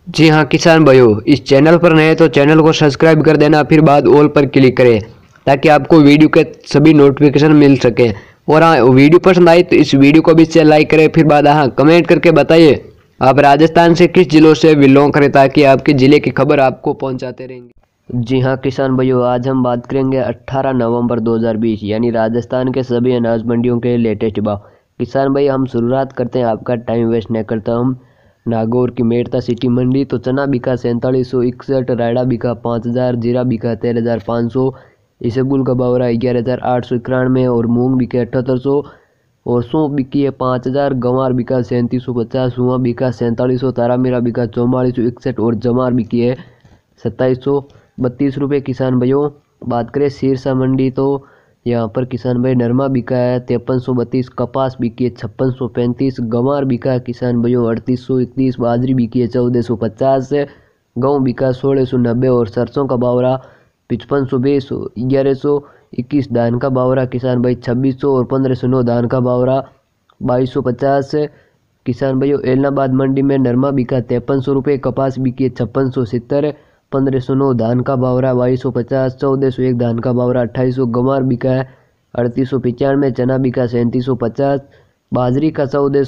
जी हाँ किसान भाइयों, इस चैनल पर नए तो चैनल को सब्सक्राइब कर देना, फिर बाद ऑल पर क्लिक करें ताकि आपको वीडियो के सभी नोटिफिकेशन मिल सके। और हाँ, वीडियो पसंद आई तो इस वीडियो को भी से लाइक करें, फिर बाद हाँ कमेंट करके बताइए आप राजस्थान से किस जिलों से बिलोंग करें ताकि आपके ज़िले की खबर आपको पहुँचाते रहेंगे। जी हाँ किसान भाइयों, आज हम बात करेंगे 18 नवंबर 2020 यानी राजस्थान के सभी अनाज मंडियों के लेटेस्ट भाव। किसान भाई, हम शुरुआत करते हैं, आपका टाइम वेस्ट नहीं करता। हम नागौर की मेड़ता सिटी मंडी तो चना बिका 4761, रायड़ा बिका 5000, जीरा बिका 13500, इसबगुल का बावरा 11891 और मूंग बिके 7800 और सौंफ बिकी है 5000, गंवार बिका 3750, सुहा बिका 4700, तारामीरा बिका 4461 और जमार बिकी है 2732 रुपये। किसान भाइयों, बात करें सिरसा मंडी तो यहाँ पर किसान भाई नरमा बिका है 5332, कपास बिकी है 5635, गंवार बिका है किसान भाइयों 3831, बाजरी बिकी है 1450, गेहूँ बिका 1690 और सरसों का बावरा 5520, 1121, धान का बावरा किसान भाई 2600 और 1509, धान का बावरा 2250। किसान भाइयों, एलनाबाद मंडी में नरमा बिका 5300 रुपये, कपास बिकी है 5670, 1509, धान का बावरा 2250, 1401, धान का बावरा 2800, गंवार बिका है 3895, चना बिका 3750, बाजरी का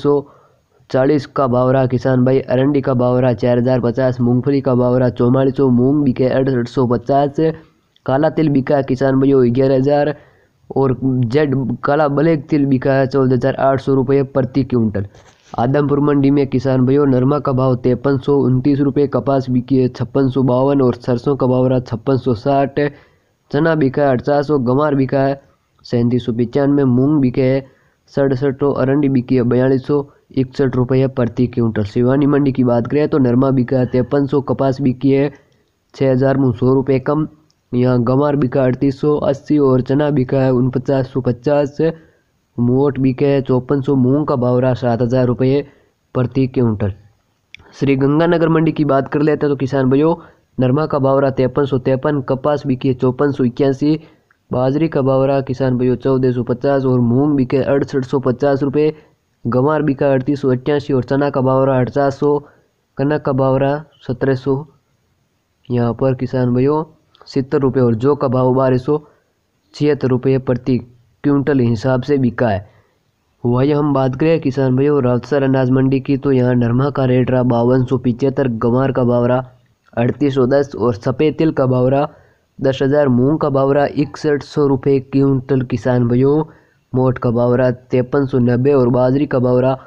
1440 का बावरा किसान भाई, अरंडी का बावरा 4050, मूंगफली का बावरा 4400, मूंग बिके 6850, काला तिल बिका है किसान भाइयों 11000 और जेड काला ब्लैक तिल बिका है 14800 रुपये प्रति क्विंटल। आदमपुर मंडी में किसान भाइयों नरमा का भाव 5329 रुपये, कपास बिकी है 5652 और सरसों का बावरा 5660, चना बिका है 800, गंवार बिका है 3795, मूंग बिके है 67, अरंडी बिकी है 4261 रुपये प्रति क्विंटल। सिवानी मंडी की बात करें तो नरमा बिका है 5300, कपास बिकी है 6100 रुपये कम, यहाँ गंवार बिका 3880 और चना बिका है 4950, मोट बिके है 5400, मूंग का बावरा 7000 रुपये प्रति क्विंटल। श्री गंगानगर मंडी की बात कर लेते हैं तो किसान भाइयों नरमा का बावरा 5353, कपास बिकी है 5481, बाजरी का बावरा किसान भाइयों 1450 और मूंग बिके 6850 रुपये, गंवार बिका 3888 और चना का बावरा 800, कनक का बावरा 1700, यहाँ पर किसान भाइयों 70 रुपये और जौ का भाव 1276 रुपये प्रति क्विंटल हिसाब से बिका है। वही हम बात करें किसान भाइयों रावतसर अनाज मंडी की तो यहाँ नरमा का रेट रहा 5275, गंवार का बावरा 3810 और सफ़ेद तिल का बावरा 10,000, मूंग का बावरा 6100 रुपये क्विंटल किसान भाइयों, मोट का बावरा 5390 और बाजरी का बावरा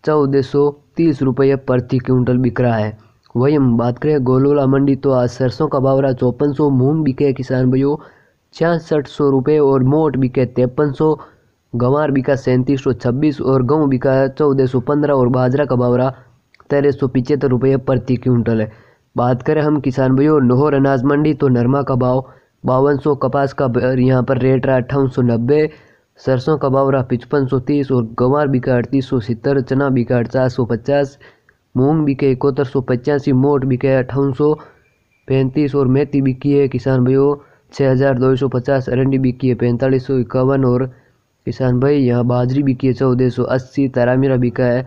1430 रुपये प्रति क्विंटल बिक रहा है। वही हम बात करें गोलूला मंडी तो आज सरसों का बावरा 5400, मूंग बिके किसान भाइयों 6600 रुपये और मोट बिके 5300, गंवार बिका 3726 और गेहूँ बिका 1415 और बाजरा का बावरा 1375 रुपये प्रति क्विंटल है। बात करें हम किसान भाइयों लाहौर अनाज मंडी तो नरमा का भाव 5200, कपास का यहाँ पर रेट रहा 5890, सरसों का बावरा 5530 और गंवार बिका 3870, चना बिका 450, मूंग बिके 7185, मोट बिके 5835 और मेथी बिकी है किसान भाइयों 6250, अरंडी बिकी है 4551 और किसान भाई यहाँ बाजरी बिकी है 1480, तारामीरा बिका है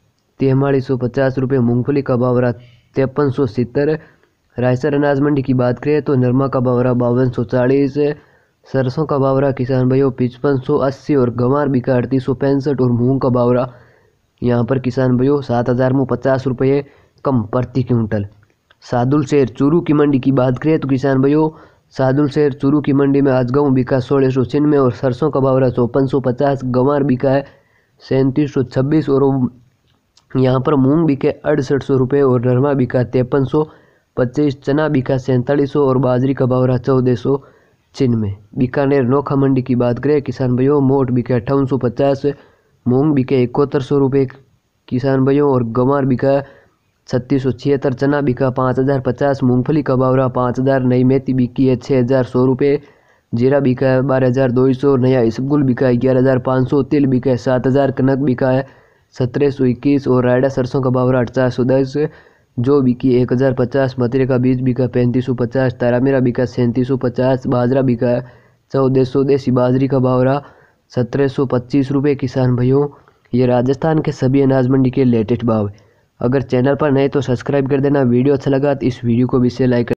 4350 रुपये, मूंगफली का बावरा 5370। रायसर अनाज मंडी की बात करें तो नरमा का बावरा 5240, सरसों का बावरा किसान भाइयों 5580 और गंवार बिका 3865 और मूंग का बावरा यहाँ पर किसान भाइयों 7050 रुपये कम प्रति क्विंटल। सादुल शहर चूरू की मंडी की बात करें तो किसान भाइयों सादुल शहर चूरू की मंडी में आज गेहूँ बिका 1696 और सरसों का बावरा 5450, गंवार बिका है 3726 और यहाँ पर मूंग बिके 6800 रुपये और नरमा बिका 5325, चना बिका 4700 और बाजरी का बावरा 1496। बीकानेर नोखा मंडी की बात करें किसान भाइयों मोट बिका 5850, मूंग बिके 7100 रुपये किसान भाइयों और गंवार बिका 3676, चना बिका 5050, मूंगफली का बावरा 5000, नई मेथी बिकी है 6100 रुपये, जीरा बिका है 12200, नया इसबगुल बिका है 11500, तिल बिका है 7000, कनक बिका है 1721 और रायडा सरसों का बावरा 810, जो बिकी 1050, मतीरे का बीज बिका 3550, तारामीरा बिका 3750, बाजरा बिका 1400, देसी बाजरी का बावरा 1725 रुपये किसान भाइयों। ये राजस्थान के सभी अनाज मंडी के लेटेस्ट भाव। अगर चैनल पर नए तो सब्सक्राइब कर देना। वीडियो अच्छा लगा तो इस वीडियो को भी से लाइक